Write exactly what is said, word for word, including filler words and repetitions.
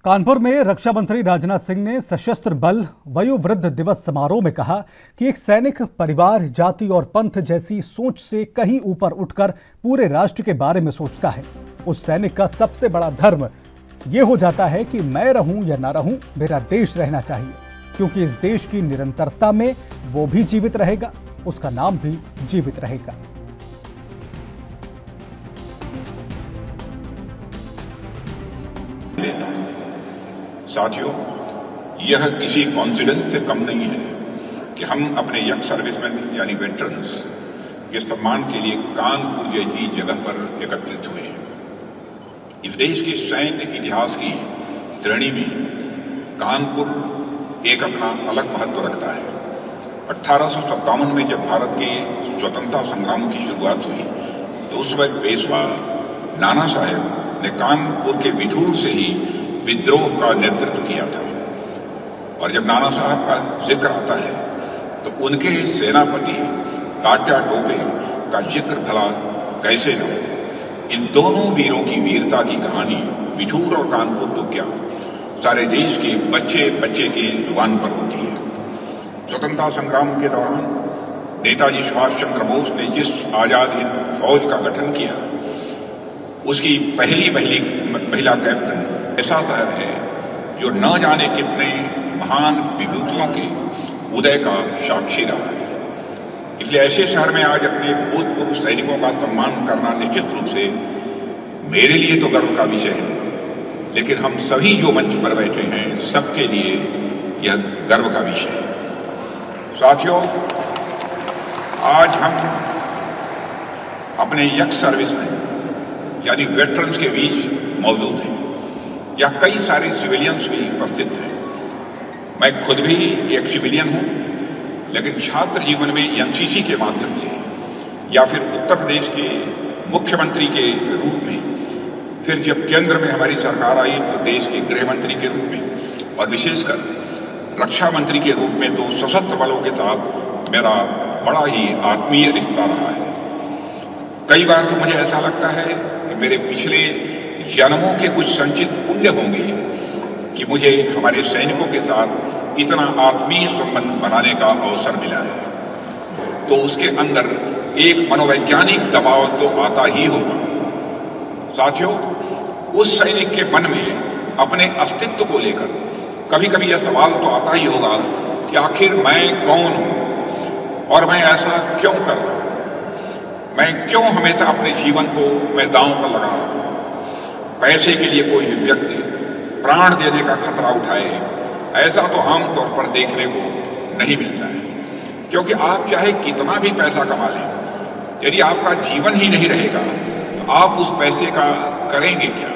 कानपुर में रक्षा मंत्री राजनाथ सिंह ने सशस्त्र बल वयोवृद्ध दिवस समारोह में कहा कि एक सैनिक परिवार, जाति और पंथ जैसी सोच से कहीं ऊपर उठकर पूरे राष्ट्र के बारे में सोचता है। उस सैनिक का सबसे बड़ा धर्म यह हो जाता है कि मैं रहूं या ना रहूं, मेरा देश रहना चाहिए, क्योंकि इस देश की निरंतरता में वो भी जीवित रहेगा, उसका नाम भी जीवित रहेगा। साथियों, यह किसी कॉन्फिडेंस से कम नहीं है कि हम अपने यंग सर्विसमैन यानी वेटरन्स के सम्मान के लिए कानपुर जैसी जगह पर एकत्रित हुए हैं। इस देश के सैन्य इतिहास की श्रेणी में कानपुर एक अपना अलग महत्व रखता है। अठारह सौ सत्तावन में जब भारत के स्वतंत्रता संग्राम की शुरुआत हुई तो उस वक्त पेशवा नाना साहेब ने कानपुर के विठूर से ही विद्रोह का नेतृत्व किया था। और जब नाना साहब का जिक्र आता है तो उनके सेनापति तात्या टोपे का जिक्र भला कैसे न हो। इन दोनों वीरों की वीरता की कहानी विठूर और कानपुर तो क्या सारे देश के बच्चे बच्चे के जुबान पर होती है। स्वतंत्रता संग्राम के दौरान नेताजी सुभाष चंद्र बोस ने जिस आजाद हिंद फौज का गठन किया, उसकी पहली पहली महिला कैप्टन ऐसा साहब है जो न जाने कितने महान विभूतियों के उदय का साक्षी रहा है। इसलिए ऐसे शहर में आज अपने भूतपूर्व सैनिकों का सम्मान करना निश्चित रूप से मेरे लिए तो गर्व का विषय है, लेकिन हम सभी जो मंच पर बैठे हैं सबके लिए यह गर्व का विषय है। साथियों, आज हम अपने यंग सर्विसमैन यानी वेटरन्स के बीच मौजूद हैं। या कई सारे सिविलियंस भी उपस्थित हैं। मैं खुद भी एक सिविलियन हूं, लेकिन छात्र जीवन में एनसीसी के माध्यम से या फिर उत्तर प्रदेश के मुख्यमंत्री के रूप में, फिर जब केंद्र में हमारी सरकार आई तो देश के गृह मंत्री के रूप में, और विशेषकर रक्षा मंत्री के रूप में तो सशस्त्र बलों के साथ मेरा बड़ा ही आत्मीय रिश्ता रहा है। कई बार तो मुझे ऐसा लगता है कि मेरे पिछले जन्मों के कुछ संचित पुण्य होंगे कि मुझे हमारे सैनिकों के साथ इतना आत्मीय संबंध बनाने का अवसर मिला है। तो उसके अंदर एक मनोवैज्ञानिक दबाव तो आता ही होगा। साथियों, उस सैनिक के मन में अपने अस्तित्व को लेकर कभी कभी यह सवाल तो आता ही होगा कि आखिर मैं कौन हूं और मैं ऐसा क्यों कर रहा हूं। मैं क्यों हमेशा अपने जीवन को मैं दांव पर लगा रहा हूं। पैसे के लिए कोई भी व्यक्ति प्राण देने का खतरा उठाए, ऐसा तो आमतौर पर देखने को नहीं मिलता है। क्योंकि आप चाहे कितना भी पैसा कमा लें, यदि आपका जीवन ही नहीं रहेगा तो आप उस पैसे का करेंगे क्या।